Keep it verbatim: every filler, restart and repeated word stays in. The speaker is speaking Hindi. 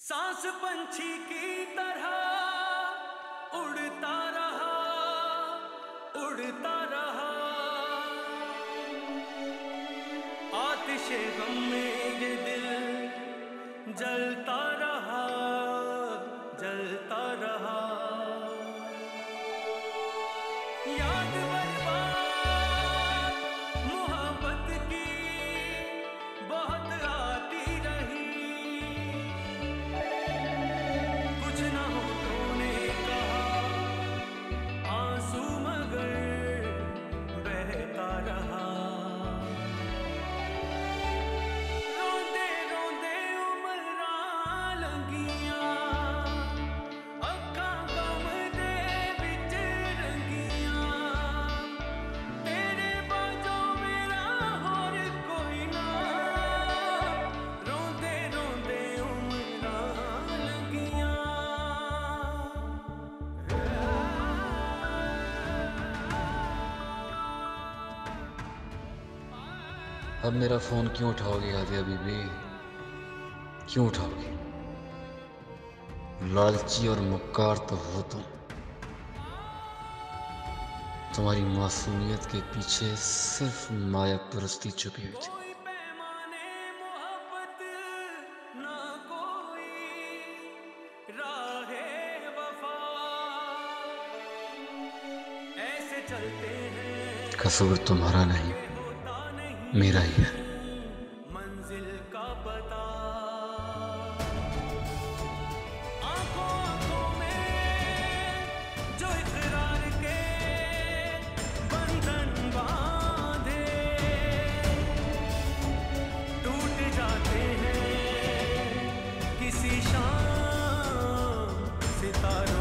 सांस पंछी की तरह उड़ता रहा उड़ता रहा, आतिशे गम में ये दिल जलता रहा जलता रहा। याद बर्बाद मोहब्बत की बहुत आती रही, कुछ ना हो तूने कहा आंसू मगर बहता रहा। रोंदे रोंदे उमरा लंगियां, अक्खां गम दे विच रंगियां, तेरे बाजों मेरा होर कोई ना, रोंदे रोंदे उमरा लंगियां। अब मेरा फोन क्यों उठाओगी हादिया बीबी, क्यों उठाओगी? लालची और मुक्कार तो हो तुम। तुम्हारी मासूमियत के पीछे सिर्फ मायापरस्ती छुपी हुई थी। कोई पैमाने मोहब्बत ना कोई राहे वफा, ऐसे चलते हैं कसूर तुम्हारा नहीं, होता नहीं मेरा ही है। मंजिल का पता। आंखों आंखों में जो इकरार के बंधन बांधे, टूट जाते हैं किसी शाम सितारों